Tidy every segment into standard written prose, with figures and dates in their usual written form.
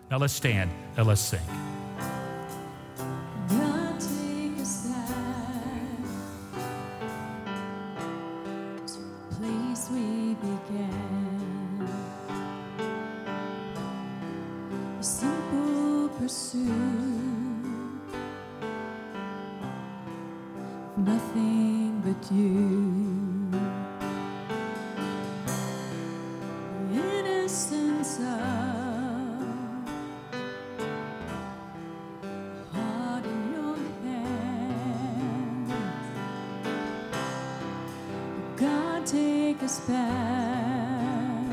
Now let's stand and let's sing. God, take us back to the place we began. A simple pursuit of nothing but you. The innocence of heart in your hand. God, take us back.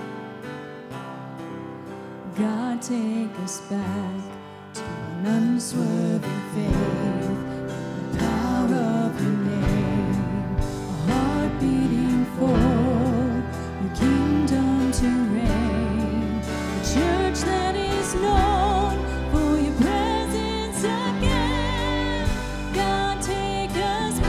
God, take us back to an unswerving faith, the power of your name, a heart beating for your kingdom to reign, a church that is known for your presence again. God, take us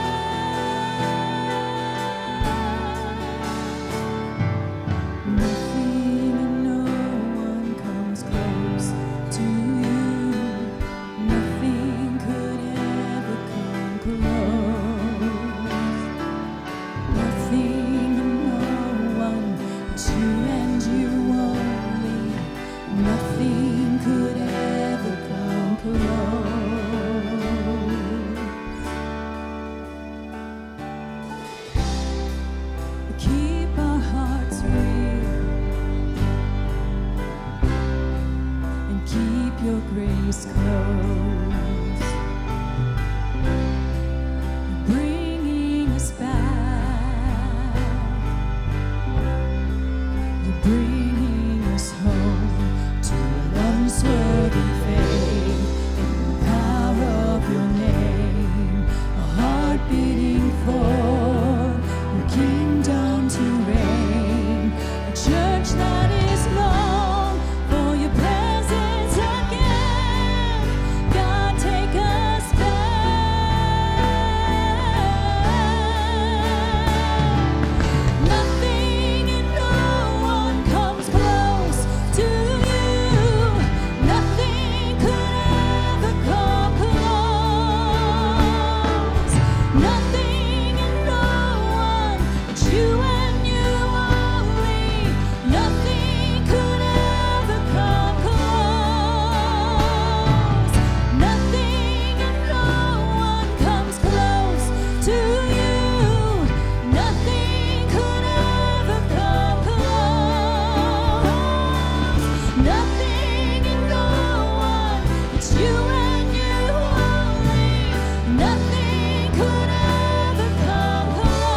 back. Nothing and no one comes close to you. Nothing could ever come close. Nothing and no one but you and you only. Nothing could ever come close. Keep our hearts real and keep your grace close, bringing us back. You're bringing us home to an unswerving faith in the power of your name, a heart beating for your kingdom to reign, a church that is known for your presence again. God, take us back. Nothing and no one comes close to you. Nothing could ever come close. Nothing and no one but you and you only. Nothing could ever come close. Nothing and no one comes close to you. Nothing could ever come close. Nothing and no one but you and you only. Nothing could ever come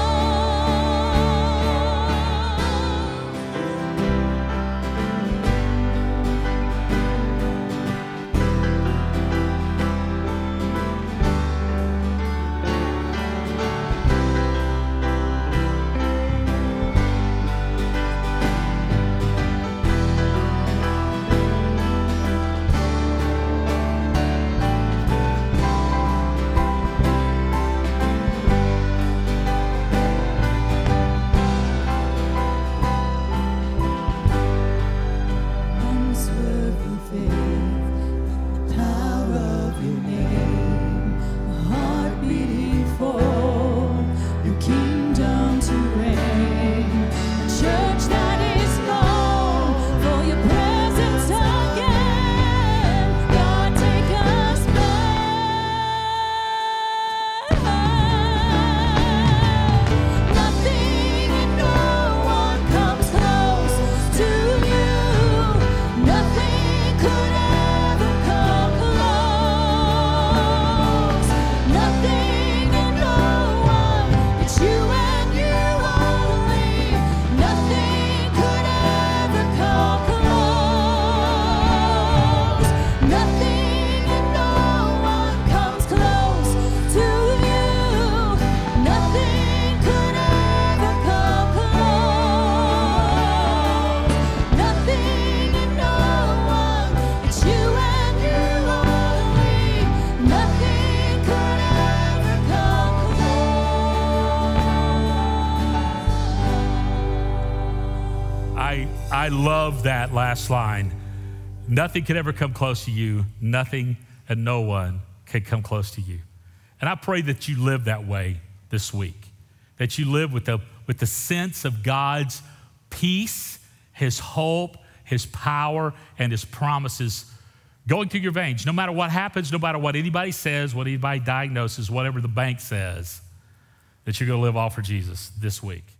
unswerving faith, the power of your name, a heart beating for your kingdom to reign, a church that is known for your presence again. God, take us back. Nothing and no one comes close to you. Nothing could ever come close. Nothing and no one but you and you only. Nothing could ever come close. Nothing and no one comes close to you. Nothing could ever come close. Nothing and no one but you and you only. Nothing could ever come close. I love that last line. Nothing could ever come close to you. Nothing and no one can come close to you. And I pray that you live that way this week, that you live with the sense of God's peace, his hope, his power, and his promises going through your veins. No matter what happens, no matter what anybody says, what anybody diagnoses, whatever the bank says, that you're going to live all for Jesus this week.